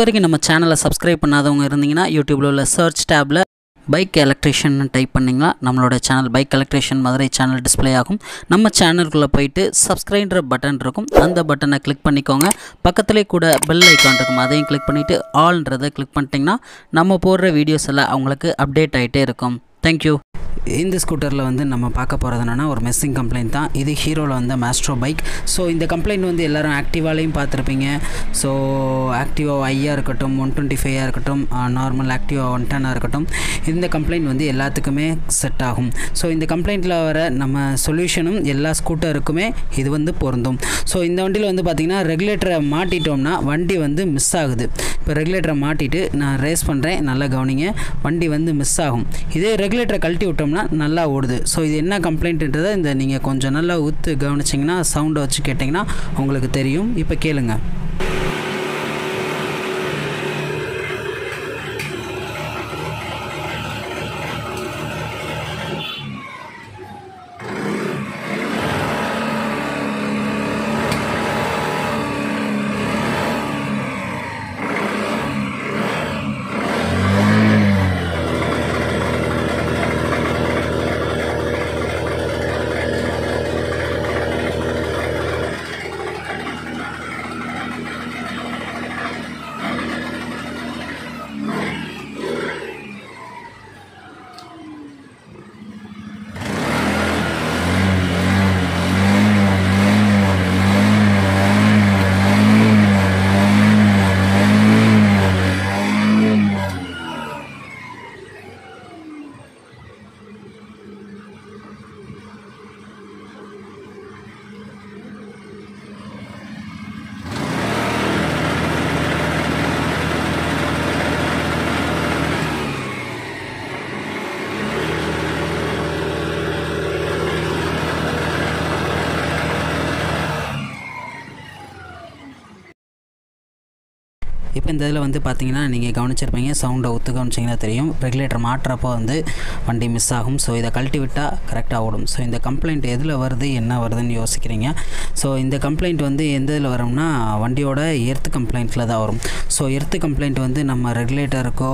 இதுவரைக்கும் நம்ம சேனலை சப்ஸ்கிரைப் பண்ணாதவங்க இருந்தீங்கன்னா யூடியூப்ல உள்ள சர்ச் டேப்ல பைக் எலக்ட்ரிஷியன் டைப் பண்ணிங்கன்னா நம்மளோட channel bike electrician Madurai channel display ஆகும். நம்ம சேனலுக்குள்ளே போயிட்டு சப்ஸ்கிரைப்ன்ற பட்டன் இருக்கும், அந்த பட்டனை கிளிக் பண்ணிக்கோங்க. பக்கத்துலேயே கூட பெல் ஐக்கான் இருக்கும், அதையும் கிளிக் பண்ணிவிட்டு ஆல்ன்றதை கிளிக் பண்ணிட்டீங்கன்னா நம்ம போடுற வீடியோஸ் எல்லாம் அவங்களுக்கு அப்டேட் ஆகிட்டே இருக்கும். தேங்க்யூ. இந்த ஸ்கூட்டரில் வந்து நம்ம பார்க்க போகிறது என்னென்னா ஒரு மிஸ்ஸிங் கம்ப்ளைண்ட் தான். இது ஹீரோவில் வந்து மாஸ்ட்ரோ பைக். ஸோ இந்த கம்ப்ளைண்ட் வந்து எல்லோரும் ஆக்டிவாலையும் பார்த்துருப்பீங்க. ஸோ ஆக்டிவா ஐயாக இருக்கட்டும், 125 இருக்கட்டும், நார்மல் ஆக்டிவா 110 இருக்கட்டும், இந்த கம்ப்ளைண்ட் வந்து எல்லாத்துக்குமே செட் ஆகும். ஸோ இந்த கம்ப்ளைண்ட்டில் வர நம்ம சொல்யூஷனும் எல்லா ஸ்கூட்டருக்குமே இது வந்து பொருந்தும். ஸோ இந்த வண்டியில் வந்து பார்த்திங்கன்னா ரெகுலேட்டரை மாட்டிட்டோம்னா வண்டி வந்து மிஸ் ஆகுது. இப்போ ரெகுலேட்டரை மாட்டிட்டு நான் ரேஸ் பண்ணுறேன், நல்லா கவனிங்க, வண்டி வந்து மிஸ் ஆகும். இதே ரெகுலேட்டரை கழட்டி விட்டோம்னா நல்லா ஓடுது. ஸோ இது என்ன கம்ப்ளைண்ட்ன்றதை இந்த நீங்கள் கொஞ்சம் நல்லா ஊற்று கவனிச்சிங்கன்னா சவுண்டை வச்சு கேட்டிங்கன்னா உங்களுக்கு தெரியும். இப்போ கேளுங்க. இப்போ இந்த இதில் வந்து பார்த்தீங்கன்னா நீங்கள் கவனிச்சிருப்பீங்க, சவுண்டை ஒத்து கவனிச்சிங்கன்னா தெரியும், ரெகுலேட்டர் மாட்டுறப்போ வந்து வண்டி மிஸ் ஆகும். ஸோ இதை கழட்டி விட்டால் கரெக்டாக ஓடும். ஸோ இந்த கம்ப்ளைண்ட் எதில் வருது, என்ன வருதுன்னு யோசிக்கிறீங்க. ஸோ இந்த கம்ப்ளைண்ட் வந்து எந்த இதில் வரும்னா வண்டியோட எர்த் கம்ப்ளைண்ட்டில் தான் வரும். ஸோ எர்த் கம்ப்ளைண்ட் வந்து நம்ம ரெகுலேட்டருக்கோ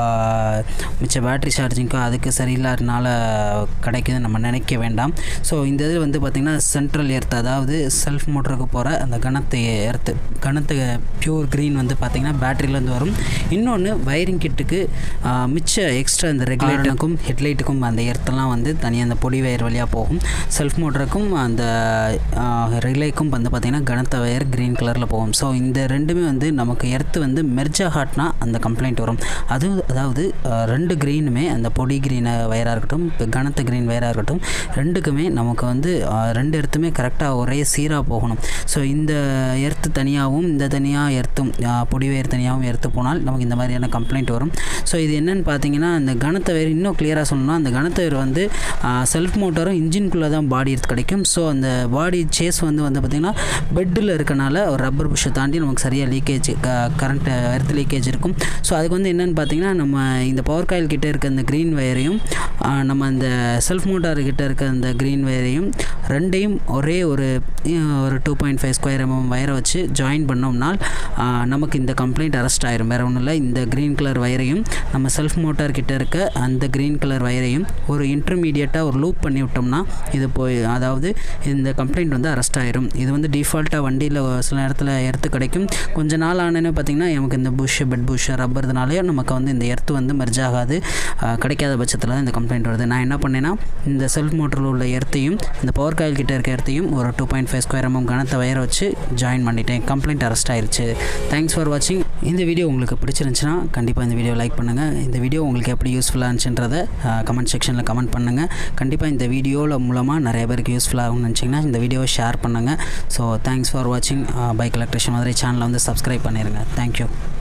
மிச்ச பேட்ரி சார்ஜிங்க்கோ அதுக்கு சரியில்லாதனால கிடைக்குதுன்னு நம்ம நினைக்க வேண்டாம். ஸோ இந்த இது வந்து பார்த்திங்கன்னா சென்ட்ரல் எர்த், அதாவது செல்ஃப் மோட்டருக்கு போகிற அந்த கனத்து எர்த்து, கனத்து பியூர் க்ரீன் வந்து பார்த்திங்கன்னா பேட்டரியிலேருந்து வரும். இன்னொன்று வயரிங் கிட்டுக்கு மிச்ச எக்ஸ்ட்ரா இந்த ரெகுலேட்டருக்கும் ஹெட்லைட்டுக்கும் அந்த எர்த்தெல்லாம் வந்து தனியாக அந்த பொடி வயர் வழியாக போகும். செல்ஃப் மோட்டருக்கும் அந்த ரிலேக்கும் வந்து பார்த்திங்கன்னா கனத்த வயர் க்ரீன் கலரில் போகும். ஸோ இந்த ரெண்டுமே வந்து நமக்கு எர்த்து வந்து மெர்ஜா ஹாட்னா அந்த கம்ப்ளைண்ட் வரும். அதாவது ரெண்டு க்ரீனுமே, அந்த பொடி க்ரீன் வயராக இருக்கட்டும், கனத்த க்ரீன் வயராக இருக்கட்டும், ரெண்டுக்குமே நமக்கு வந்து ரெண்டு எர்த்துமே கரெக்டாக ஒரே சீராக போகணும். ஸோ இந்த எர்த்து தனியாகவும் இந்த தனியாக எர்த்தும் பொடி வயர் தனியாகவும் எடுத்து போனால் நமக்கு இந்த மாதிரியான கம்ப்ளைண்ட் வரும். ஸோ இது என்னென்னு பார்த்தீங்கன்னா, அந்த கனத்த வயர் இன்னும் கிளியராக சொல்லணும்னா அந்த கனத்த வயர் வந்து செல்ஃப் மோட்டரும் இன்ஜின்குள்ளே தான் பாடி எடுத்து கிடைக்கும். ஸோ அந்த பாடி சேஸ் வந்து பார்த்திங்கன்னா பெட்டில் இருக்கனால ஒரு ரப்பர் புஷ்ஷை தாண்டி நமக்கு சரியாக லீக்கேஜ் கரண்ட் எர்த் லீக்கேஜ் இருக்கும். ஸோ அதுக்கு வந்து என்னென்னு பார்த்தீங்கன்னா, நம்ம இந்த பவர் காயில் கிட்டே இருக்க அந்த க்ரீன் வயரையும் நம்ம அந்த செல்ஃப் மோட்டார் கிட்டே இருக்க அந்த க்ரீன் வயரையும் ரெண்டையும் ஒரே ஒரு 2.5 ஸ்கொயர் mm வயரை வச்சு ஜாயின் பண்ணோம்னால் நமக்கு இந்த கம்ப்ளைண்ட் அரெஸ்ட் ஆயிரும். வேறு ஒன்றும் இல்லை, இந்த க்ரீன் கலர் வயரையும் நம்ம செல்ஃப் மோட்டார் கிட்ட இருக்க அந்த க்ரீன் கலர் வயரையும் ஒரு இன்டர்மீடியட்டாக ஒரு லூப் பண்ணி விட்டோம்னா இது போய், அதாவது இந்த கம்ப்ளைண்ட் வந்து அரெஸ்ட் ஆயிரும். இது வந்து டிஃபால்ட்டாக வண்டியில் சில நேரத்தில் எர்த்து கிடைக்கும். கொஞ்ச நாள் ஆனேன்னு பார்த்திங்கன்னா நமக்கு இந்த புஷ் பெட் புஷ் ரப்பர்னாலே நமக்கு வந்து இந்த எர்த்து வந்து மெர்ஜ் ஆகாது. கிடைக்காத பட்சத்தில் தான் இந்த கம்ப்ளைண்ட் வருது. நான் என்ன பண்ணேன்னா, இந்த செல்ஃப் மோட்டரில் உள்ள எர்த்தையும் இந்த பவர் காயில் கிட்ட இருக்க எர்த்தையும் ஒரு 2.5 ஸ்கொயர் mm கனத்த வயரை வச்சு ஜாயின் பண்ணிட்டேன். கம்ப்ளைண்ட் அரெஸ்ட் ஆயிடுச்சு. தேங்க்ஸ் ஃபார் வாட்சிங். இந்த வீடியோ உங்களுக்கு பிடிச்சிருந்துச்சுன்னா கண்டிப்பாக இந்த வீடியோ லைக் பண்ணுங்கள். இந்த வீடியோ உங்களுக்கு எப்படி யூஸ்ஃபுல்லாக இருந்துச்சுன்றதை கமெண்ட் செக்ஷனில் கமெண்ட் பண்ணுங்கள். கண்டிப்பாக இந்த வீடியோவில் மூலமாக நிறைய பேருக்கு யூஸ்ஃபுல்லாகும்னு நினச்சிங்கன்னா இந்த வீடியோவை ஷேர் பண்ணுங்கள். ஸோ தேங்க்ஸ் ஃபார் வாட்சிங். பைக் எலக்ட்ரிஷியன் மதுரை சேனலை வந்து சப்ஸ்கிரைப் பண்ணிடுங்க. தேங்க்யூ.